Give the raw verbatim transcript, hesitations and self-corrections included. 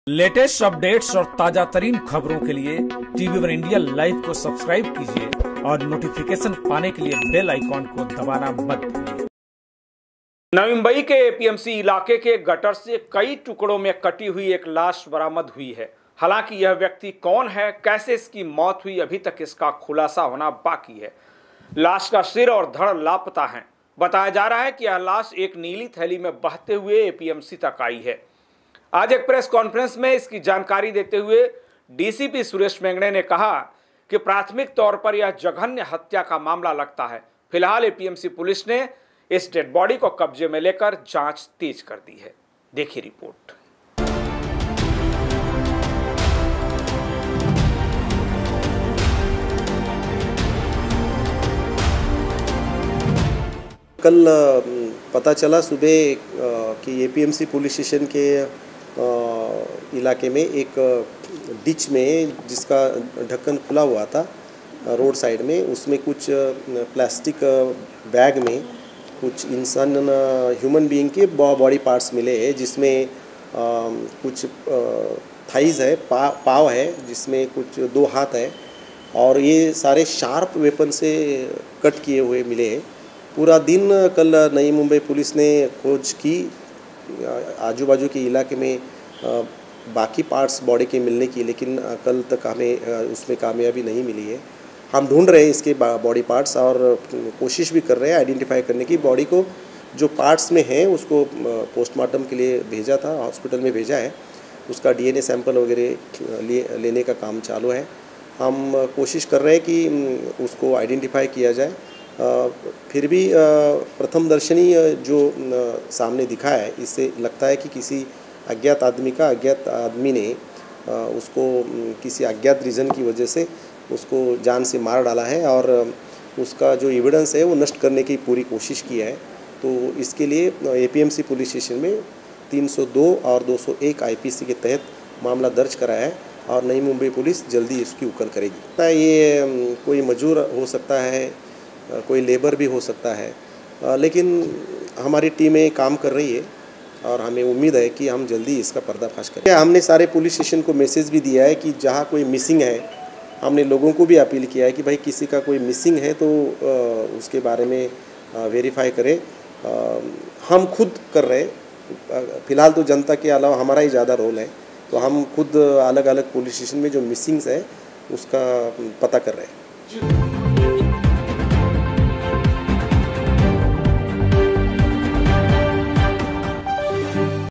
Latest updates और ताजा तरीन खबरों के लिए टीवी वन इंडिया लाइव को सब्सक्राइब कीजिए और नोटिफिकेशन पाने के लिए बेल आइकॉन को दबाना मत भूलिए। नवी मुंबई के एपीएमसी इलाके के गटर से कई टुकड़ों में कटी हुई एक लाश बरामद हुई है। हालांकि यह व्यक्ति कौन है, कैसे इसकी मौत हुई, अभी तक इसका खुलासा होना बाकी है। लाश का सिर और धड़ लापता हैं। बताया जा रहा है कि यह लाश एक नीली थैली में बहते हुए एपीएमसी तक आई है। आज एक प्रेस कॉन्फ्रेंस में इसकी जानकारी देते हुए डीसीपी सुरेश मेंगड़े ने कहा कि प्राथमिक तौर पर यह जघन्य हत्या का मामला लगता है। फिलहाल एपीएमसी पुलिस ने इस डेड बॉडी को कब्जे में लेकर जांच तेज कर दी है। देखिए रिपोर्ट। कल पता चला सुबह कि एपीएमसी पुलिस स्टेशन के इलाके में एक डिच में, जिसका ढक्कन खुला हुआ था रोड साइड में, उसमें कुछ प्लास्टिक बैग में कुछ इंसान ह्यूमन बीइंग के बॉडी पार्ट्स मिले हैं, जिसमें कुछ थाइज है, पा, पाव है, जिसमें कुछ दो हाथ है, और ये सारे शार्प वेपन से कट किए हुए मिले हैं। पूरा दिन कल नई मुंबई पुलिस ने खोज की आजू बाजू के इलाके में बाकी पार्ट्स बॉडी के मिलने की, लेकिन कल तक हमें उसमें कामयाबी नहीं मिली है। हम ढूंढ रहे हैं इसके बॉडी पार्ट्स और कोशिश भी कर रहे हैं आइडेंटिफाई करने की। बॉडी को जो पार्ट्स में है उसको पोस्टमार्टम के लिए भेजा था, हॉस्पिटल में भेजा है, उसका डीएनए सैंपल वगैरह ले, लेने का काम चालू है। हम कोशिश कर रहे हैं कि उसको आइडेंटिफाई किया जाए। फिर भी प्रथम दर्शनी जो सामने दिखा है, इससे लगता है कि किसी अज्ञात आदमी का अज्ञात आदमी ने उसको किसी अज्ञात रीज़न की वजह से उसको जान से मार डाला है और उसका जो एविडेंस है वो नष्ट करने की पूरी कोशिश की है। तो इसके लिए एपीएमसी पुलिस स्टेशन में तीन सौ दो और दो सौ एक आईपीसी के तहत मामला दर्ज कराया है और नई मुंबई पुलिस जल्दी इसकी उकल करेगी। ये कोई मजदूर हो सकता है, कोई लेबर भी हो सकता है, लेकिन हमारी टीमें काम कर रही है और हमें उम्मीद है कि हम जल्दी इसका पर्दाफाश करें। हमने सारे पुलिस स्टेशन को मैसेज भी दिया है कि जहाँ कोई मिसिंग है, हमने लोगों को भी अपील किया है कि भाई किसी का कोई मिसिंग है तो उसके बारे में वेरीफाई करें। हम खुद कर रहे हैं, फ़िलहाल तो जनता के अलावा हमारा ही ज़्यादा रोल है, तो हम खुद अलग अलग पुलिस स्टेशन में जो मिसिंग्स है उसका पता कर रहे हैं।